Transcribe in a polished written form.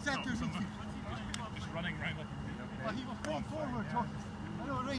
that to midfield? Just running around like He was going forward, so I know, right.